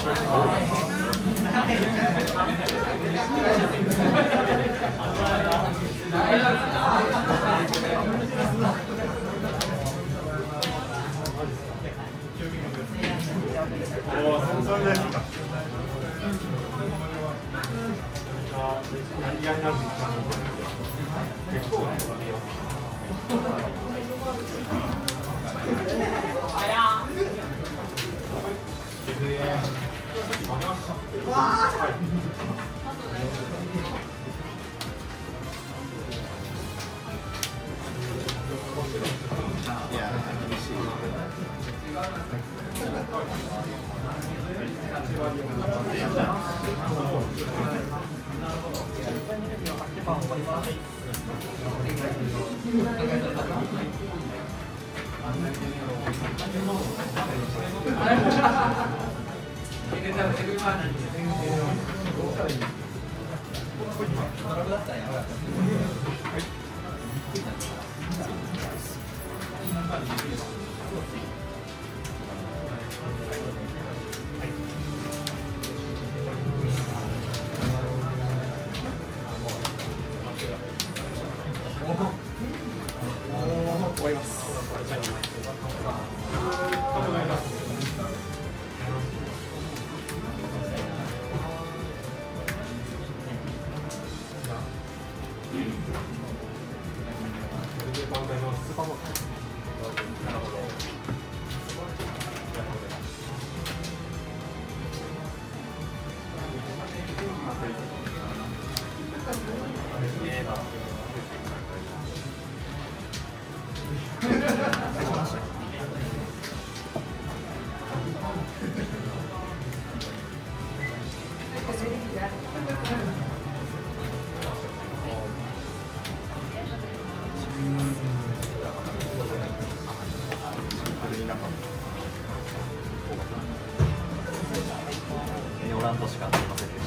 オランダしかありませんでした。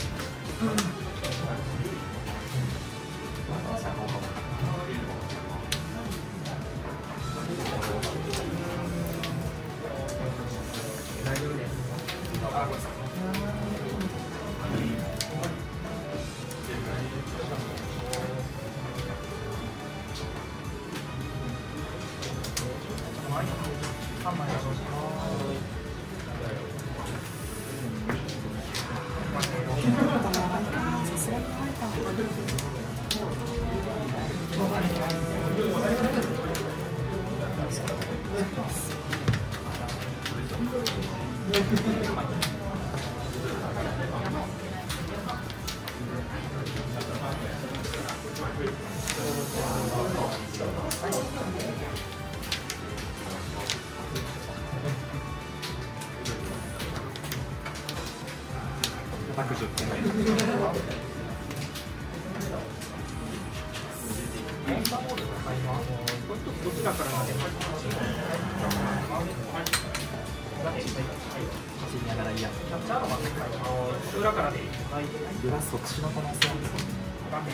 そっちの可能性は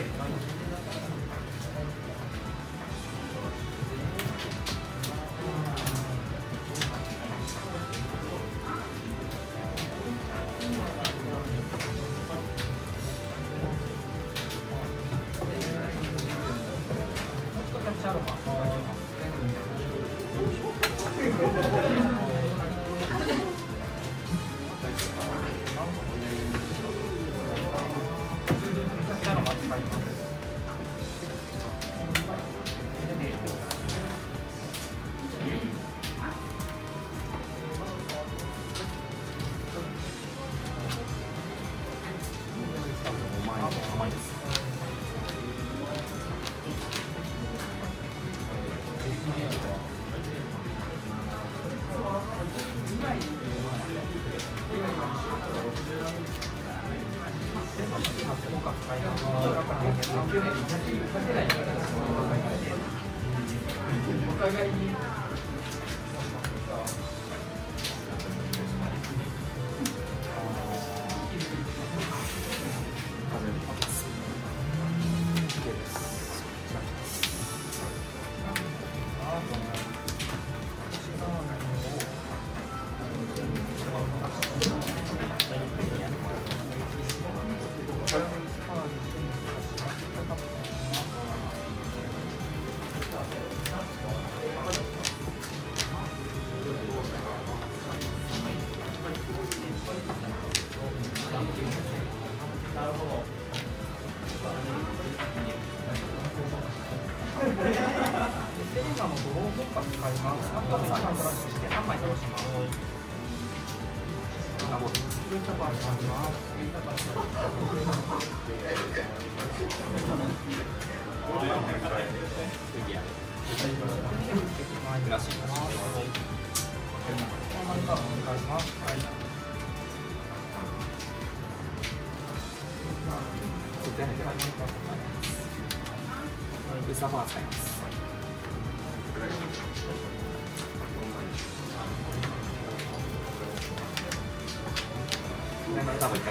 使います。3枚プラスして3枚倒します。あ、もうスプレッドバーになります。プラスします。ウサバー使います。多分一回。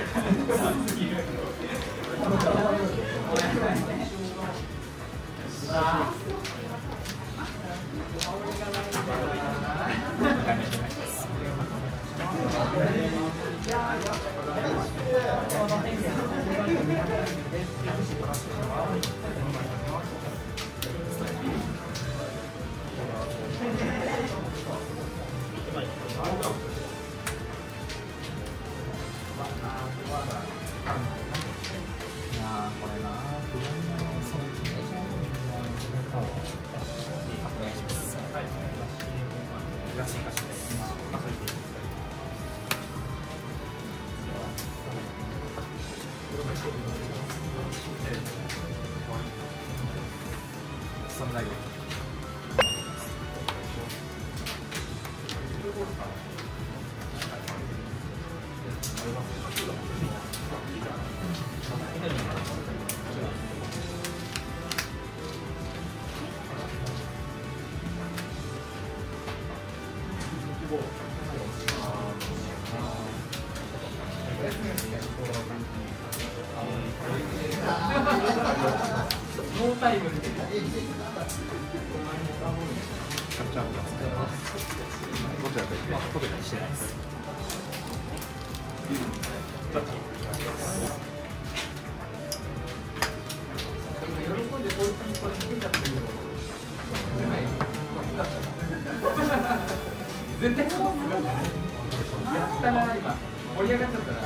ノータイムで。コペしてないです。絶対そうする。やったな今盛り上がっちゃったな。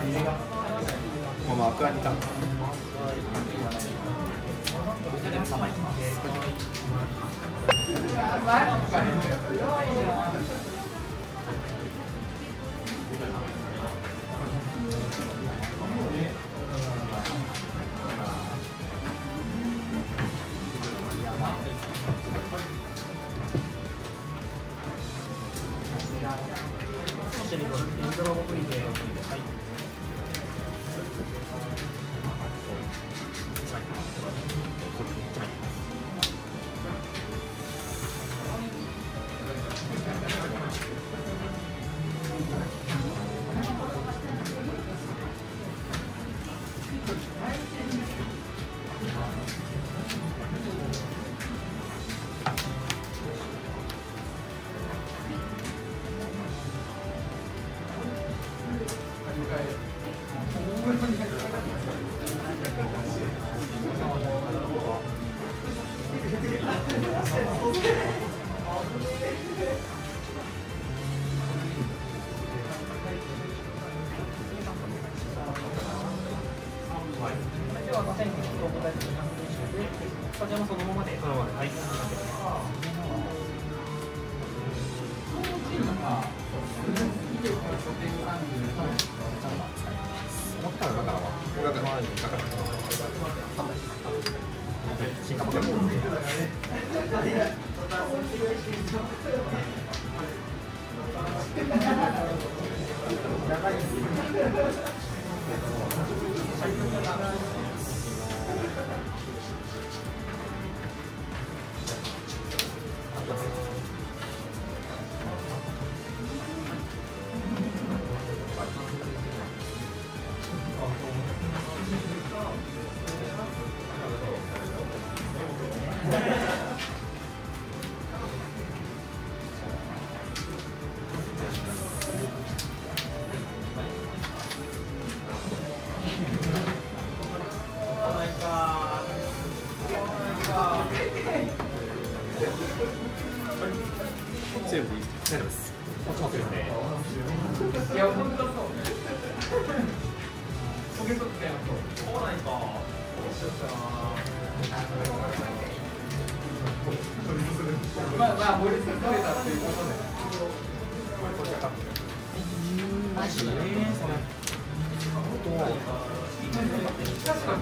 このアクアニカ。 スタジオもそのままで。はい。 セーブでいいですか？大丈夫です。こっちもセーブで。 いや、本当そう。焦げとってやると。そうないか。まあまあ、盛り付けたっていうことで。 マジで。それ。 確かに。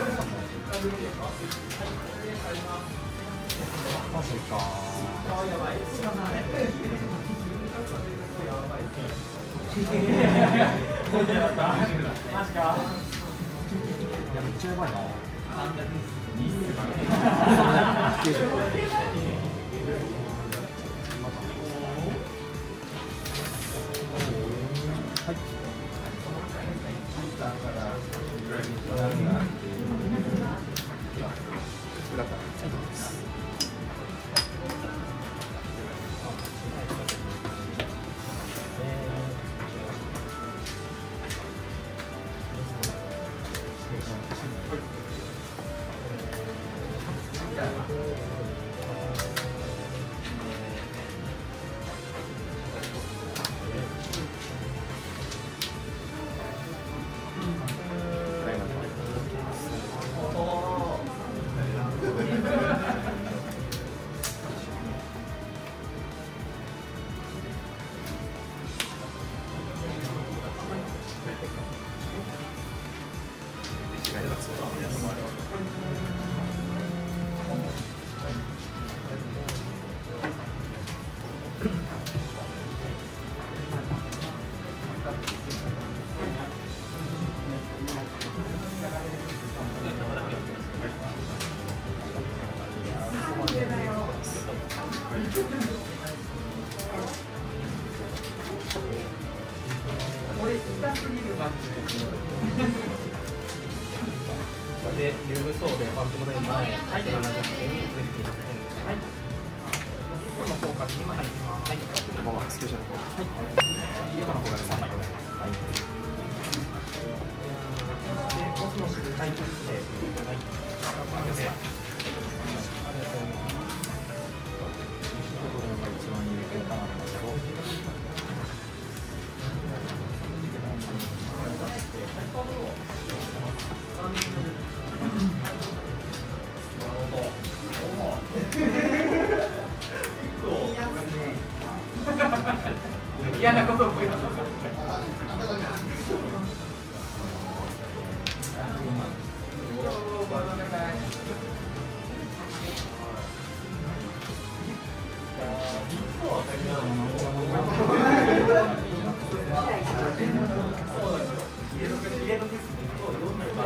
マジか。 やばい。マジか。 いや、めっちゃやばいな。 で、リュームソーでパンプの面前、はい、70点に触れています。はい。この効果に今入ってます。はい。 ここはスペシャル。はい。今の効果で3枚。はい。 で、コスモスでタイプして、はい。これで、ありがとうございます。 一番有効かなと思うんですけど。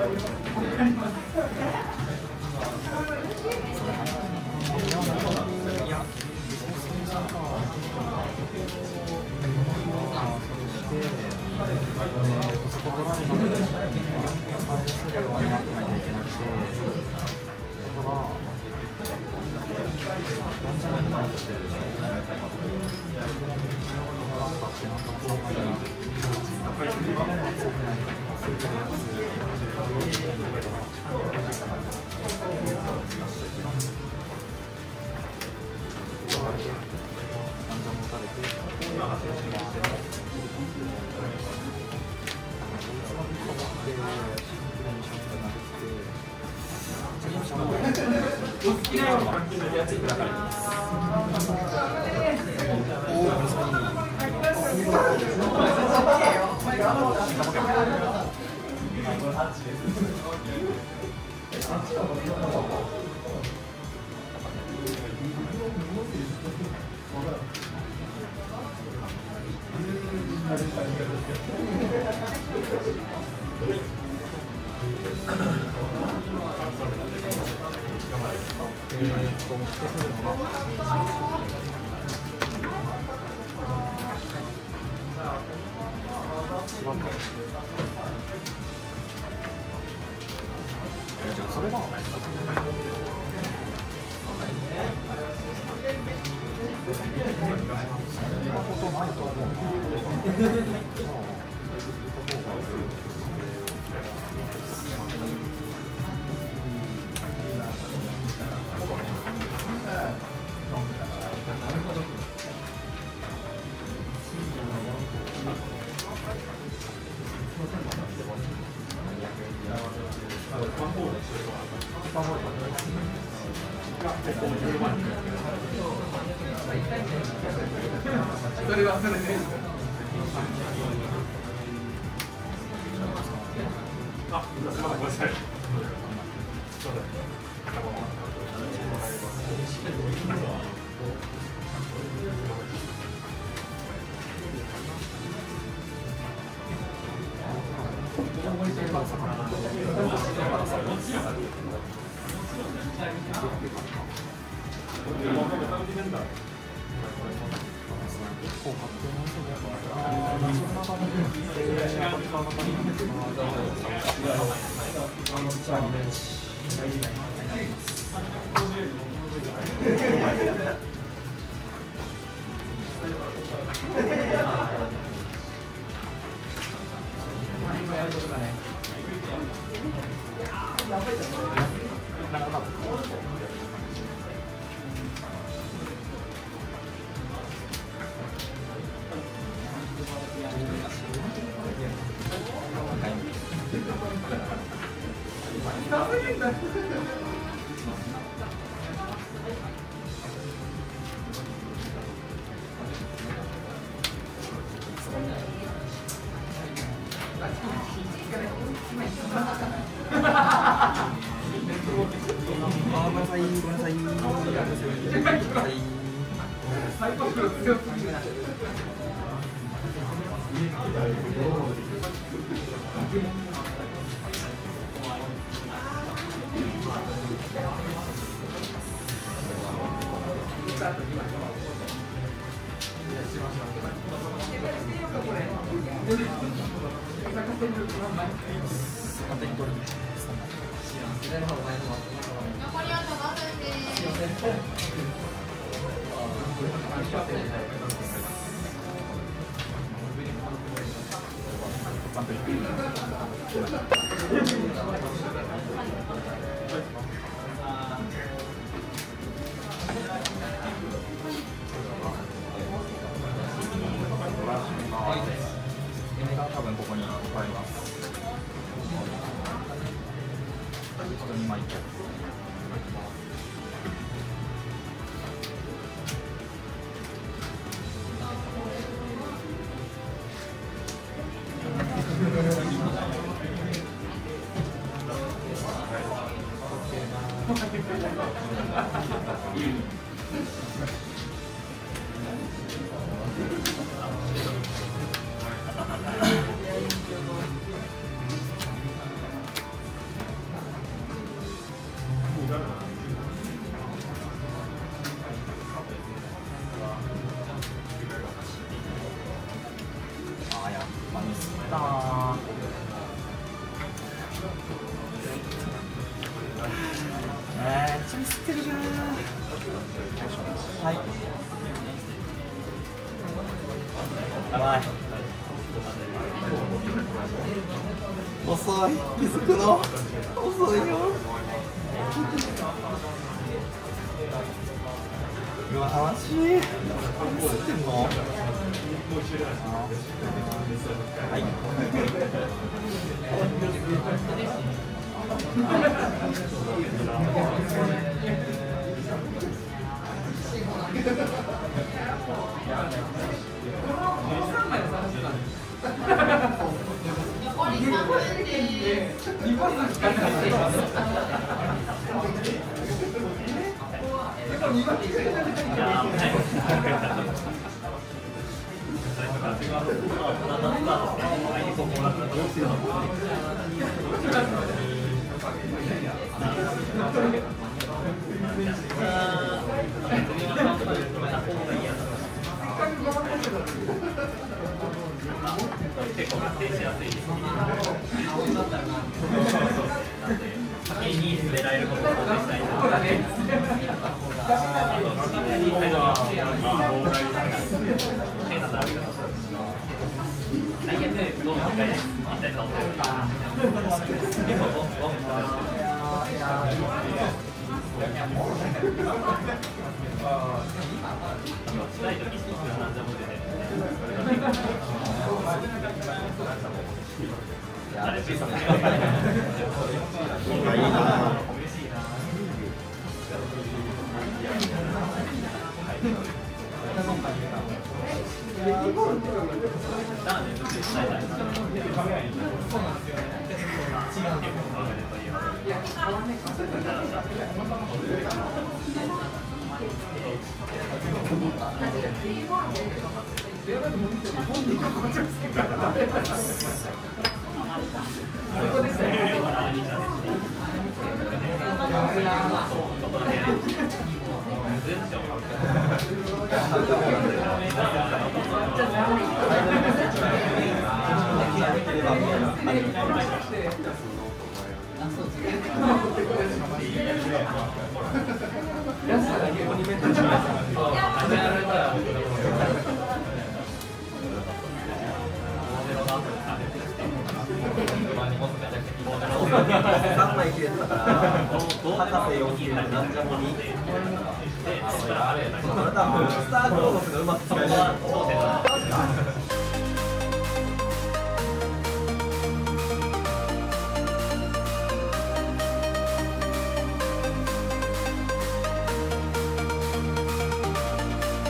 お好きなようなやついください。 それがことないと思う。 それはそれで。あ、すみません、ごめんなさい。 多分ここに入ります。2枚てるな。はい。やばい。遅い。気づくの。遅いよ。うわ、怪しい。吸ってんの。はい。 結構発展しやすいです。先に滑られることを想定したいな。そうだね。最悪どうも一回一体倒せる。しないときに何でも出てる。あれ小さな。いいな。3枚切れてたから、博士4切れでなんじゃもに。多分スター・クローノスがうまく使えない。